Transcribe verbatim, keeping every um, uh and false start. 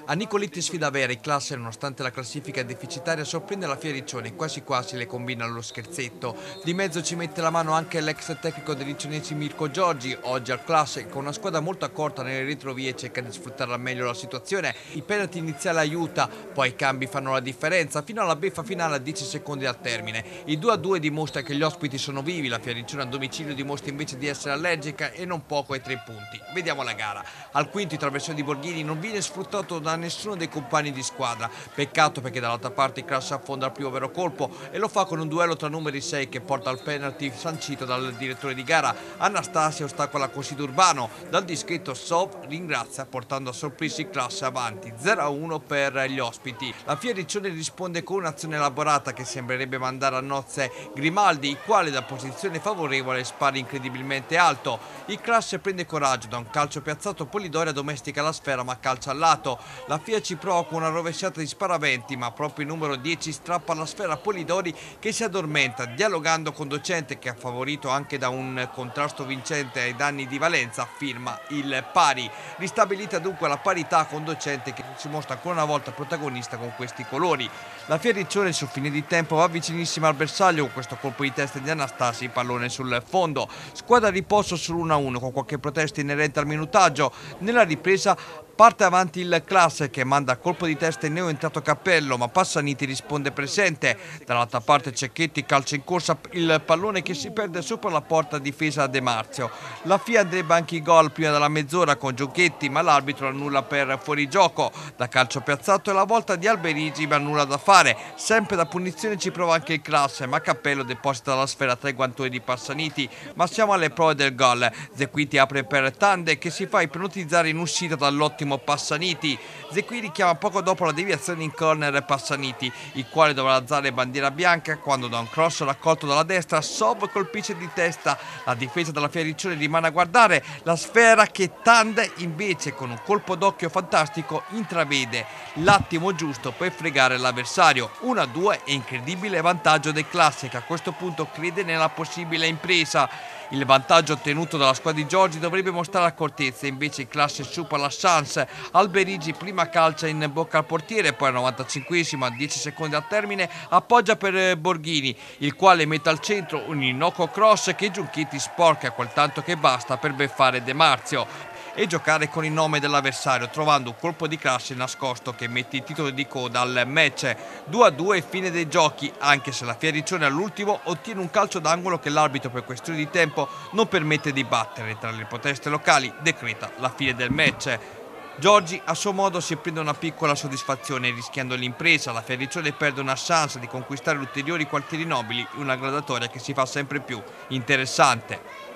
A Nicoletti sfida vera, in classe nonostante la classifica deficitaria sorprende la Fioriccione, quasi quasi le combina lo scherzetto. Di mezzo ci mette la mano anche l'ex tecnico dei liccionesi Mirko Giorgi, oggi al classe con una squadra molto accorta nelle retrovie cerca di sfruttare al meglio la situazione. Il penalty iniziale aiuta, poi i cambi fanno la differenza fino alla beffa finale a dieci secondi al termine. Il due a due dimostra che gli ospiti sono vivi, la Fioriccione a domicilio dimostra invece di essere allergica e non poco ai tre punti. Vediamo la gara. Al quinto il traversone di Borghini non viene sfruttato da nessuno dei compagni di squadra, peccato perché dall'altra parte il classe affonda al più vero colpo e lo fa con un duello tra numeri sei che porta al penalty sancito dal direttore di gara. Anastasia ostacola Cosido Urbano, dal discreto Sov ringrazia portando a sorpresa il classe avanti zero a uno per gli ospiti. La Fioriccione risponde con un'azione elaborata che sembrerebbe mandare a nozze Grimaldi, il quale da posizione favorevole spara incredibilmente alto. Il classe prende coraggio, da un calcio piazzato Polidoria domestica la sfera ma calcia al lato. La Fia ci prova con una rovesciata di sparaventi, ma proprio il numero dieci strappa la sfera a Polidori che si addormenta, dialogando con Docente che ha favorito anche da un contrasto vincente ai danni di Valenza, firma il pari. Ristabilita dunque la parità con Docente che si mostra ancora una volta protagonista con questi colori. La Fioriccione sul fine di tempo va vicinissima al bersaglio con questo colpo di testa di Anastasi, il pallone sul fondo. Squadra a riposto sull'uno a uno con qualche protesta inerente al minutaggio. Nella ripresa parte avanti il classe che manda a colpo di testa il neo entrato Cappello, ma Passaniti risponde presente. Dall'altra parte Cecchetti calcia in corsa il pallone che si perde sopra la porta difesa De Marzio. La Fia andrebbe anche i gol prima della mezz'ora con Giochetti, ma l'arbitro annulla per fuorigioco. Da calcio piazzato è la volta di Alberigi, ma nulla da fare. Sempre da punizione ci prova anche il classe, ma Cappello deposita la sfera tra i guantoni di Passaniti. Ma siamo alle prove del gol. Zequiti apre per Tande che si fa ipnotizzare in uscita dall'ottimo Passaniti. Zequiri chiama poco dopo la deviazione in corner Passaniti, il quale dovrà alzare bandiera bianca quando da un cross raccolto dalla destra Sov colpisce di testa. La difesa della Fioriccione rimane a guardare la sfera che Tande invece con un colpo d'occhio fantastico intravede l'attimo giusto per fregare l'avversario. uno a due e incredibile vantaggio del classe che a questo punto crede nella possibile impresa. Il vantaggio ottenuto dalla squadra di Giorgi dovrebbe mostrare accortezza, invece il classe supera la chance. Alberigi prima calcia in bocca al portiere, poi al novantacinquesimo a dieci secondi al termine appoggia per Borghini, il quale mette al centro un innocuo cross che Giunchetti sporca quel tanto che basta per beffare De Marzio e giocare con il nome dell'avversario, trovando un colpo di classe nascosto che mette il titolo di coda al match. due a due fine dei giochi, anche se la Fioriccione all'ultimo ottiene un calcio d'angolo che l'arbitro per questione di tempo non permette di battere. Tra le proteste locali decreta la fine del match. Giorgi a suo modo si prende una piccola soddisfazione rischiando l'impresa. La Fioriccione perde una chance di conquistare ulteriori quartieri nobili in una graduatoria che si fa sempre più interessante.